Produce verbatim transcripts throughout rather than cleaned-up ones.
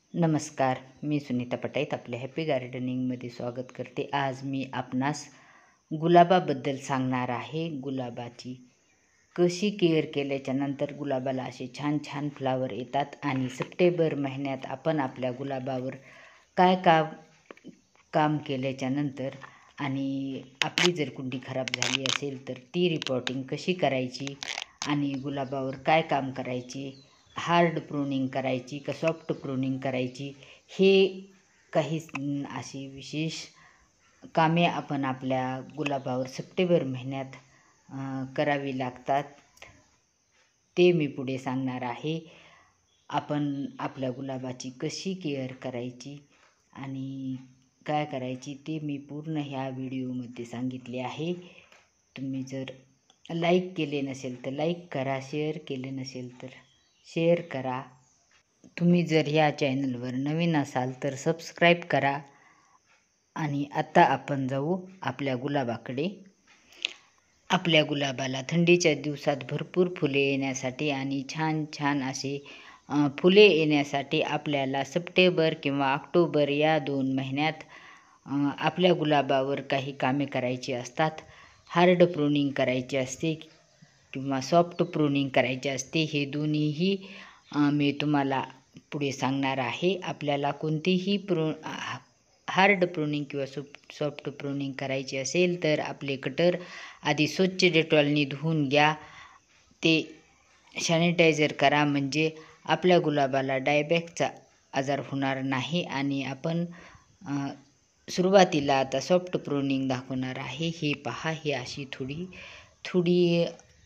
नमस्कार, मी सुनीता पटाईत आपल्या हॅपी गार्डनिंगमध्ये स्वागत करते. आज मी आपणास गुलाबाबद्दल सांगणार आहे. गुलाबाची कशी केअर केल्याच्या नंतर गुलाबाला असे छान छान फ्लावर येतात आणि सप्टेंबर महिन्यात आपण आपल्या गुलाबावर काय काम काम केल्याच्या नंतर आणि आपली जर कुंडी खराब झाली असेल तर ती रिपोर्टिंग कशी करायची आणि गुलाबावर काय काम करायची, हार्ड प्रूनिंग करायची का सॉफ्ट प्रूनिंग करायची, हे काही अशी विशेष कामे आपण आपल्या गुलाबावर सप्टेंबर महिन्यात करावी लागतात ते मी पुढे सांगणार आहे. आपण आपल्या गुलाबाची कशी केअर करायची आणि काय करायची ते मी पूर्ण ह्या व्हिडिओमध्ये सांगितले आहे. तुम्ही जर लाईक केले नसेल तर लाईक करा, शेअर केले नसेल तर शेअर करा. तुम्ही जर ह्या चॅनलवर नवीन असाल तर सबस्क्राईब करा. आणि आता आपण जाऊ आपल्या गुलाबाकडे. आपल्या गुलाबाला थंडीच्या दिवसात भरपूर फुले येण्यासाठी आणि छान छान असे फुले येण्यासाठी आपल्याला सप्टेंबर किंवा ऑक्टोबर या दोन महिन्यात आपल्या गुलाबावर काही कामे करायची असतात. हार्ड प्रूनिंग करायची असते किंवा सॉफ्ट प्रूनिंग करायचे असते. हे दोन्हीही मी तुम्हाला पुढे सांगणार आहे. आपल्याला कोणतीही प्रू हार्ड प्रूनिंग किंवा सॉफ्ट प्रूनिंग करायची असेल तर आपले कटर आधी स्वच्छ डेटॉलनी धुवून घ्या. ते सॅनिटायझर करा, म्हणजे आपल्या गुलाबाला डायबॅकचा आजार होणार नाही. आणि आपण सुरुवातीला आता सॉफ्ट प्रूनिंग दाखवणार आहे. हे पहा, ही अशी थोडी थोडी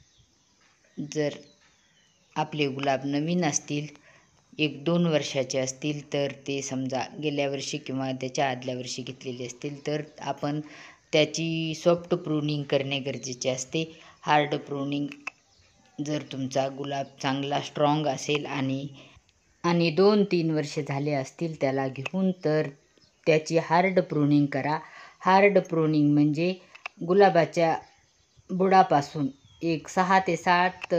जर आपले गुलाब नवीन असतील, एक दोन वर्षाचे असतील, तर ते समजा गेल्या वर्षी किंवा त्याच्या आदल्या वर्षी घेतलेले असतील तर आपण त्याची सॉफ्ट प्रूनिंग करणे गरजेचे असते. हार्ड प्रूनिंग जर तुमचा गुलाब चांगला स्ट्रॉंग असेल आणि आणि दोन तीन वर्ष झाले असतील त्याला घेऊन, तर त्याची हार्ड प्रूनिंग करा. हार्ड प्रूनिंग म्हणजे गुलाबाच्या बुडापासून एक सहा ते सात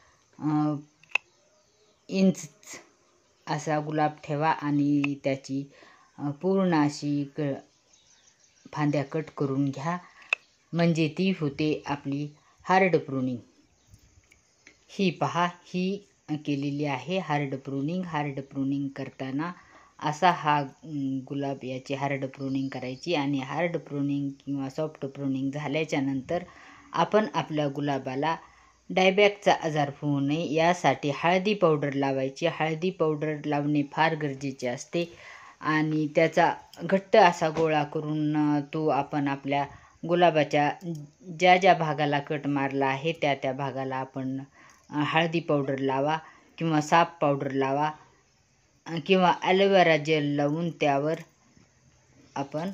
इंच असा गुलाब ठेवा आणि त्याची पूर्ण अशी क फांद्या कट करून घ्या, म्हणजे ती होते आपली हार्ड प्रूनिंग. ही पहा, ही केलेली आहे हार्ड प्रूनिंग. हार्ड प्रूनिंग करताना असा हा गुलाब याची हार्ड प्रूनिंग करायची. आणि हार्ड प्रूनिंग किंवा सॉफ्ट प्रूनिंग झाल्याच्या नंतर आपण आपल्या गुलाबाला डायबॅकचा आजार होऊ नये यासाठी हळदी पावडर लावायची. हळदी पावडर लावणे फार गरजेचे असते आणि त्याचा घट्ट असा गोळा करून तो आपण आपल्या गुलाबाच्या ज्या ज्या भागाला कट मारला आहे त्या त्या भागाला आपण हळदी पावडर लावा किंवा साप पावडर लावा किंवा ॲलोवेरा जेल लावून त्यावर आपण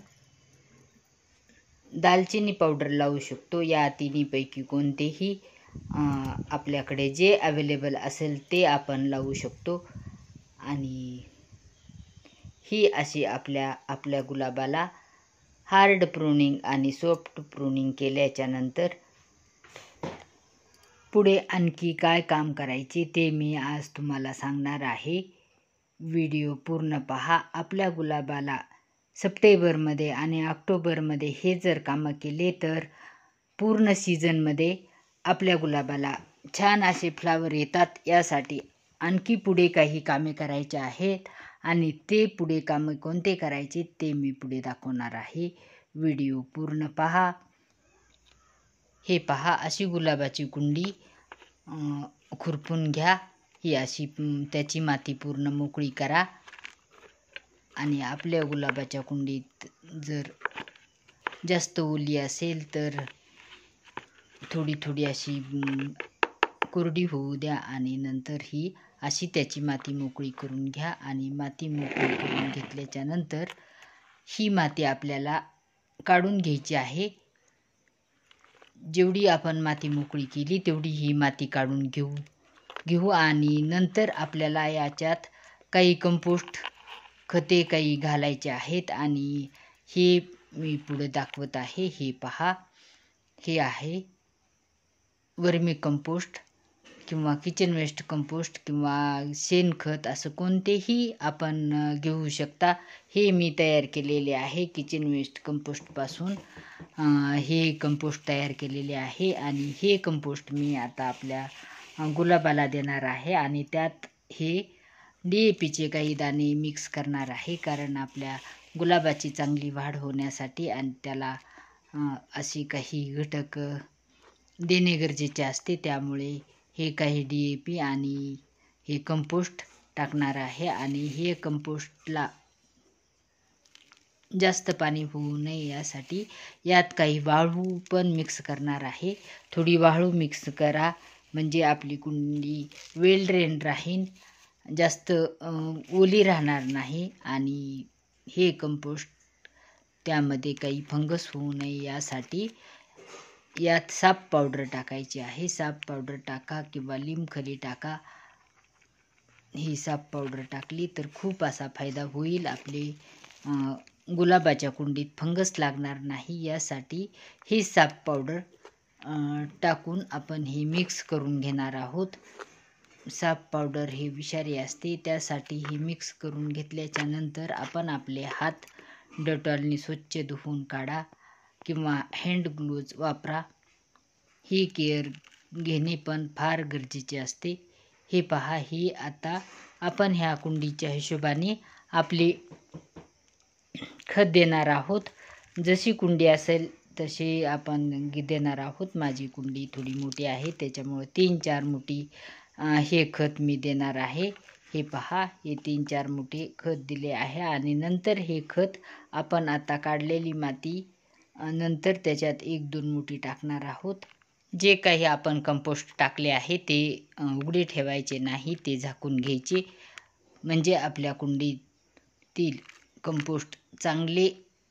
दालचिनी पावडर लावू शकतो. या तिन्हीपैकी कोणतेही आपल्याकडे जे अवेलेबल असेल ते आपण लावू शकतो. आणि ही अशी आपल्या आपल्या गुलाबाला हार्ड प्रूनिंग आणि सॉफ्ट प्रूनिंग केल्याच्या नंतर पुढे आणखी काय काम करायचे ते मी आज तुम्हाला सांगणार आहे. व्हिडिओ पूर्ण पहा. आपल्या गुलाबाला सप्टेंबरमध्ये आणि ऑक्टोबरमध्ये हे जर कामं केले तर पूर्ण सीझनमध्ये आपल्या गुलाबाला छान असे फ्लावर येतात. यासाठी आणखी पुढे काही कामे करायचे आहेत आणि ते पुढे कामे कोणते करायचे ते मी पुढे दाखवणार आहे. व्हिडिओ पूर्ण पहा. हे पहा, अशी गुलाबाची कुंडी खुरपून घ्या. ही अशी त्याची माती पूर्ण मोकळी करा आणि आपल्या गुलाबाच्या कुंडीत जर जास्त ओली असेल तर थोडी थोडी अशी कोरडी होऊ द्या आणि नंतर ही अशी त्याची माती मोकळी करून घ्या. आणि माती मोकळी करून घेतल्याच्या नंतर ही माती आपल्याला काढून घ्यायची आहे. जेवढी आपण माती मोकळी केली तेवढी ही माती काढून घेऊ घेऊ आणि नंतर आपल्याला याच्यात काही कंपोस्ट खते काही घालायचे आहेत. आणि हे मी पुढे दाखवत आहे. हे पहा, हे आहे वर्मी कंपोस्ट किंवा किचन वेस्ट कंपोस्ट किंवा शेणखत असं कोणतेही आपण अ, घेऊ शकता. हे मी तयार केलेले आहे किचन वेस्ट कंपोस्टपासून. अ, हे कंपोस्ट तयार केलेले आहे आणि हे कंपोस्ट मी आता आपल्या अ, गुलाबाला देणार आहे आणि त्यात हे डी ए पीचे काही दाणे मिक्स करणार आहे, कारण आपल्या गुलाबाची चांगली वाढ होण्यासाठी आणि त्याला अ, अशी काही घटक अ, देणे गरजेचे असते. त्यामुळे हे काही डी ए पी आणि हे कंपोस्ट टाकणार आहे आणि हे कंपोस्टला जास्त पाणी होऊ नये यासाठी यात काही वाळू पण मिक्स करणार आहे. थोडी वाळू मिक्स करा म्हणजे आपली कुंडी वेल ड्रेन राहील, जास्त अ, ओली राहणार नाही आणि हे कंपोस्ट त्यामध्ये काही फंगस होऊ नये यासाठी यात साप पावडर टाकायची आहे. साप पावडर टाका किंवा लिंबखली टाका. ही साप पावडर टाकली तर खूप असा फायदा होईल. आपले अ, गुलाबाच्या कुंडीत फंगस लागणार नाही यासाठी ही साप पावडर अ, टाकून आपण हे मिक्स करून घेणार आहोत. साप पावडर हे विषारी असते, त्यासाठी हे मिक्स करून घेतल्याच्या नंतर आपण आपले हात डेटॉलने स्वच्छ धुवून काढा किंवा हँड ग्लोव्ज वापरा. ही केअर घेणे पण फार गरजेचे असते. हे पहा, ही आता आपण ह्या कुंडीच्या हिशोबाने आपली खत देणार आहोत. जशी कुंडी असेल तशी आपण देणार आहोत. माझी कुंडी थोडी मोठी आहे, त्याच्यामुळे तीन चार मुठी अ, हे खत मी देणार आहे. हे पहा, हे तीन चार मुठी खत दिले आहे आणि नंतर हे खत आपण आता काढलेली माती अ, नंतर त्याच्यात एक दोन मुठी टाकणार आहोत. जे काही आपण कंपोस्ट टाकले आहे ते अ, उघडे ठेवायचे नाही, ते झाकून घ्यायचे म्हणजे आपल्या कुंडीतील कंपोस्ट चांगले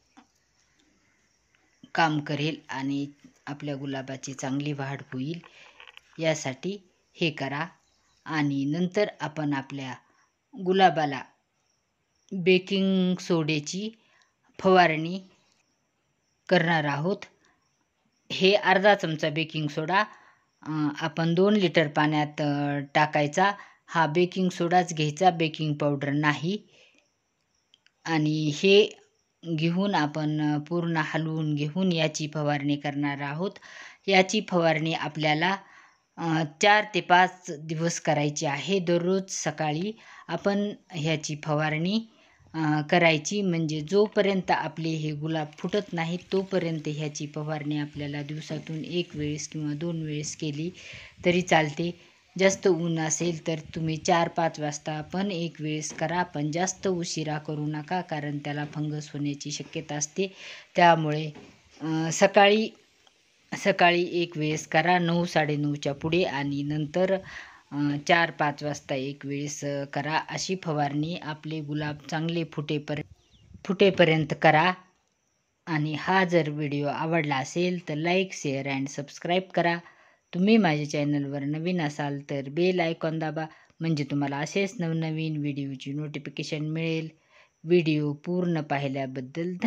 काम करेल आणि आपल्या गुलाबाची चांगली वाढ होईल. यासाठी हे करा आणि नंतर आपण आपल्या गुलाबाला बेकिंग सोड्याची फवारणी करणार आहोत. हे अर्धा चमचा बेकिंग सोडा अ, आपण दोन लिटर पाण्यात अ, टाकायचा. हा बेकिंग सोडाच घ्यायचा, बेकिंग पावडर नाही. आणि हे घेऊन आपण अ, पूर्ण हलवून घेऊन याची फवारणी करणार आहोत. याची फवारणी आपल्याला अ, चार ते पाच दिवस करायची आहे. दररोज सकाळी आपण ह्याची फवारणी अ, करायची, म्हणजे जोपर्यंत आपले हे गुलाब फुटत नाही तोपर्यंत ह्याची फवारणी आपल्याला दिवसातून एक वेळेस किंवा दोन वेळेस केली तरी चालते. जास्त ऊन असेल तर तुम्ही चार पाच वाजता पण एक वेळेस करा, पण जास्त उशिरा करू नका, कारण त्याला फंगस होण्याची शक्यता असते. त्यामुळे अ, सकाळी सकाळी एक वेळेस करा नऊ साडेनऊच्या पुढे आणि नंतर अ, चार पाच वाजता एक वेळेस अ, करा. अशी फवारणी आपले गुलाब चांगले फुटेपर्यंत फुटेपर्यंत करा. आणि हा जर व्हिडिओ आवडला असेल तर लाईक शेअर अँड सबस्क्राईब करा. तुम्ही माझ्या चॅनलवर नवीन असाल तर बेल आयकॉन दाबा, म्हणजे तुम्हाला असेच नवनवीन व्हिडिओची नोटिफिकेशन मिळेल. व्हिडिओ पूर्ण पाहिल्याबद्दल